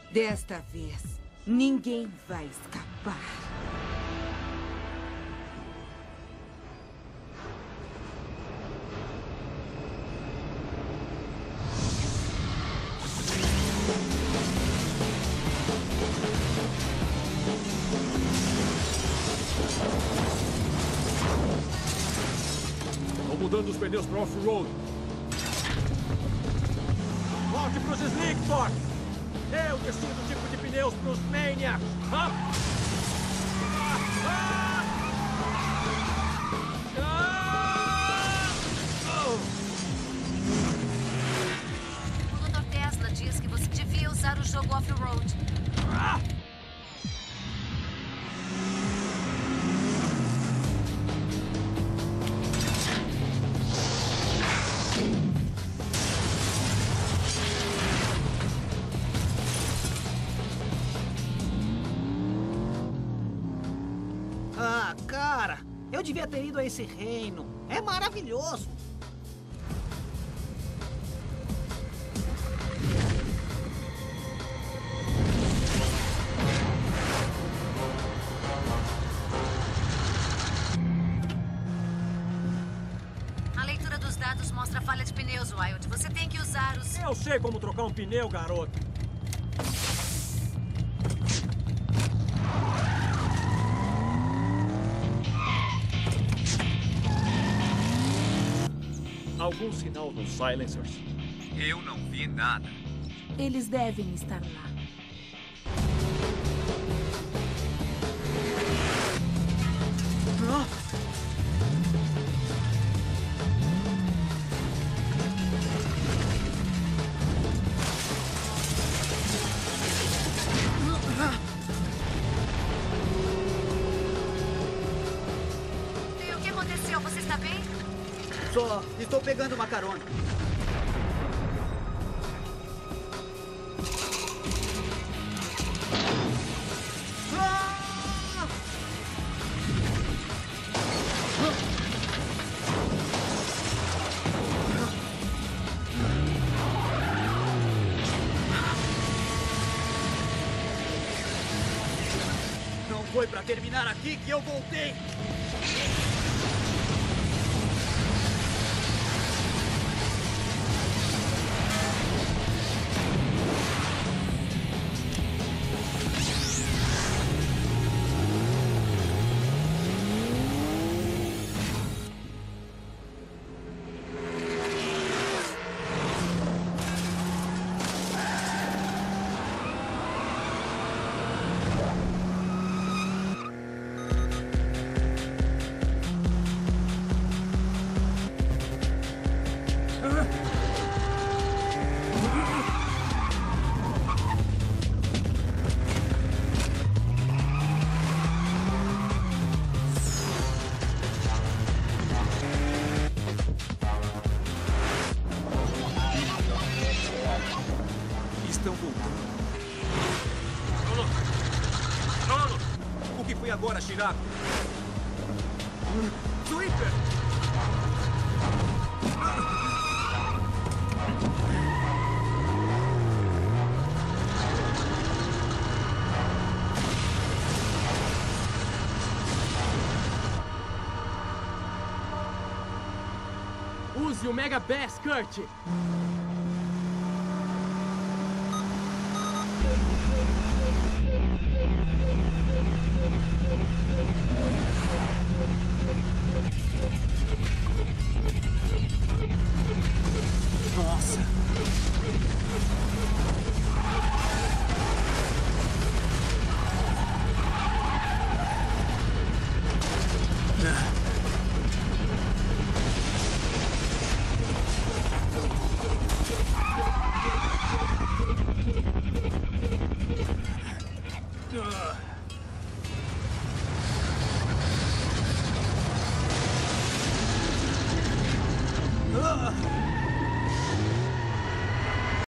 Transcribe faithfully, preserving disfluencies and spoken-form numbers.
Desta vez, ninguém vai escapar. Estão mudando os pneus para off-road. Volte para os Slick, Thor! Eu decido o tipo de pneus para os Maniacs! Ah! Ah! Ah! Oh! O doutor Tesla diz que você devia usar o jogo off-road. Ah! Ah, cara, eu devia ter ido a esse reino. É maravilhoso. A leitura dos dados mostra falha de pneus, Wild. Você tem que usar os... Eu sei como trocar um pneu, garoto. Algum sinal nos silencers? Eu não vi nada. Eles devem estar lá. E o que aconteceu? Você está bem? Só estou pegando uma carona. Ah! Não foi para terminar aqui que eu voltei. Estão voltando. Solo! Solo! O que foi agora, Shiraku? Sweeper! Use o Mega Bass, Kurt!